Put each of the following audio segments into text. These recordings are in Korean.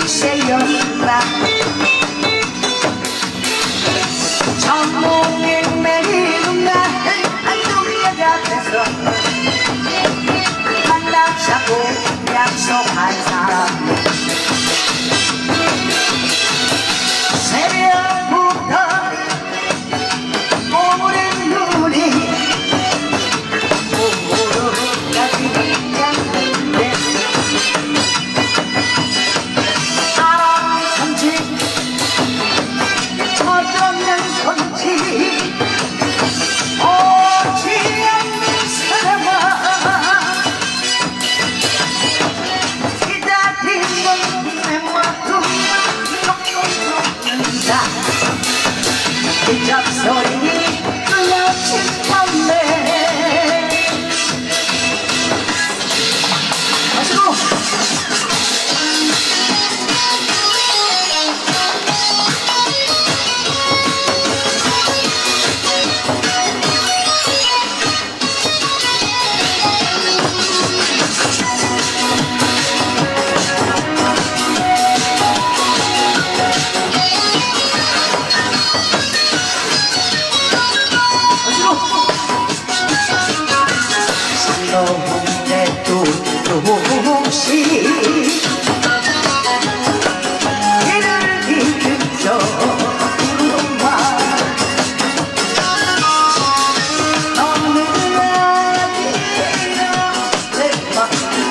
일세였나 전문에 매이는 날 한두 여자 돼서 만나자고 약속한 사람 새벽부터 오랜 눈이 오르까지 양는데 사랑한지 저쩌면 건지 오지 않는 사람아 기다리는 내 마음만 녹는다 이 잡소리 끊어진 밤에 마시고 너무내 조금씩 길을 비켜줘 구름아 너는 아니라 내 맘을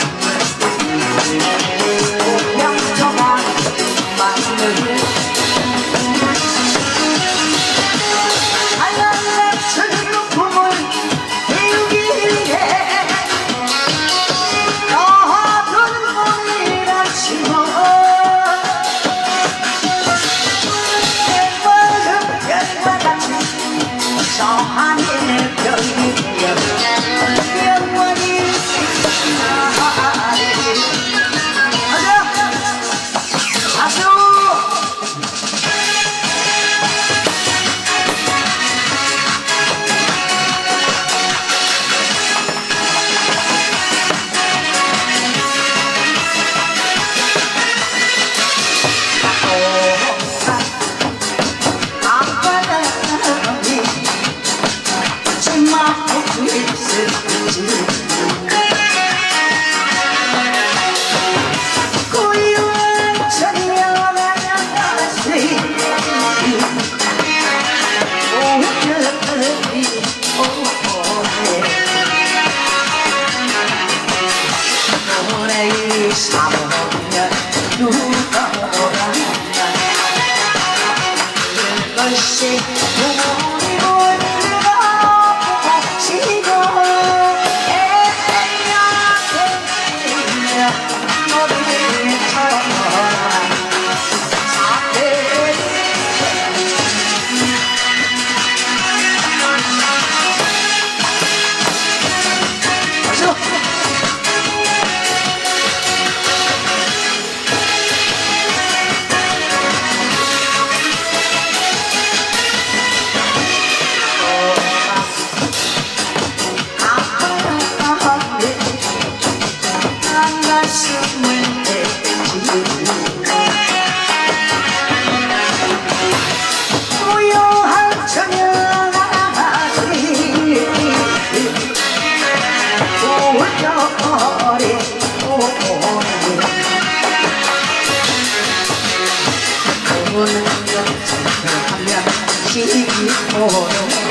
공양처가 마음을 하얀 슬픔을 태우기 위해 저 하늘의 별이여 영원히 나를 가자 고요한 천년의 노래의 사모년 누가 오란다 그것이 우리 올려보고 지고 고요한 천연아지 돌절이 오는 것 하면 시기로